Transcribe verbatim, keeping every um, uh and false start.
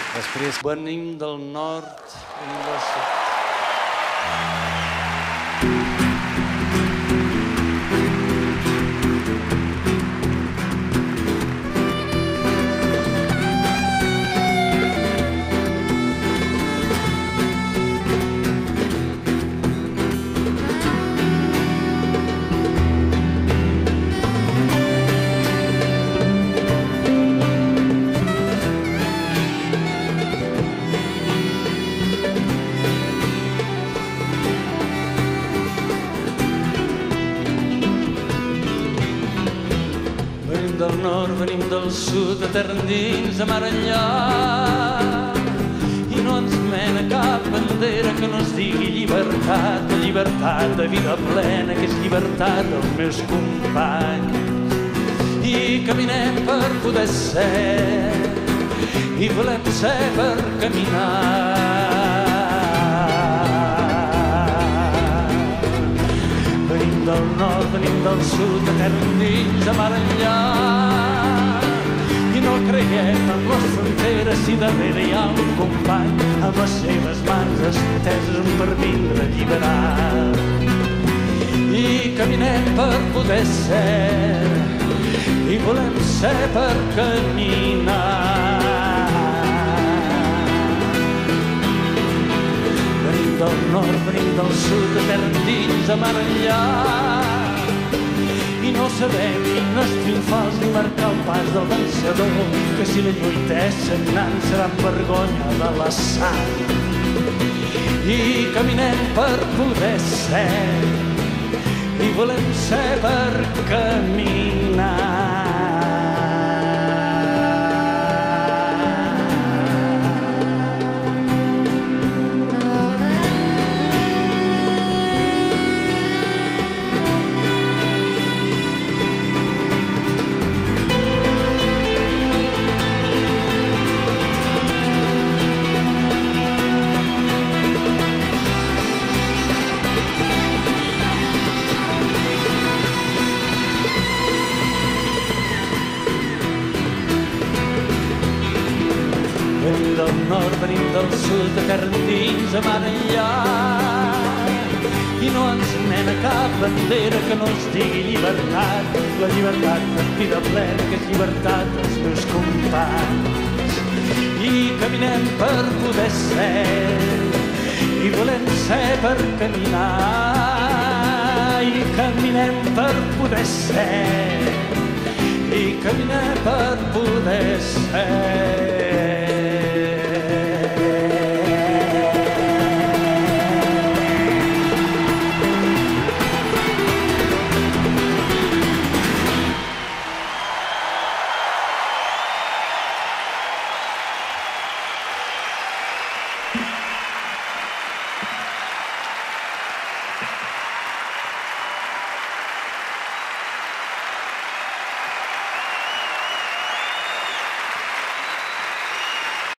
Després venim del nord, venim del sud. Del nord, venim del sud, de terra endins, de mar enllà. I no ens mena cap bandera que no es digui llibertat, de llibertat, de vida plena, que és llibertat dels meus companys. I caminem per poder ser, i volem ser per caminar. Venim del nord, venim del sud, de terra endins, de mar enllà. I no creiem en les fronteres si darrere hi ha un company amb les seves mans esteses per vindre a alliberar. I caminem per poder ser, i volem ser per caminar. Venim del nord, venim del sud, de terra endins, de mar enllà. I no sabem himnes triomfals ni marcar el pas del vencedor, que si la lluita és sagnant serà en vergonya de la sang. I caminem per poder ser, i volem ser per caminar. Venim del nord, venim del sud, de terra endins, de mar enllà. I no ens mena cap bandera que no es digui llibertat, la llibertat de vida plena, que és llibertat dels meus companys. I caminem per poder ser, i volem ser per caminar. I caminem per poder ser, i caminem per poder ser.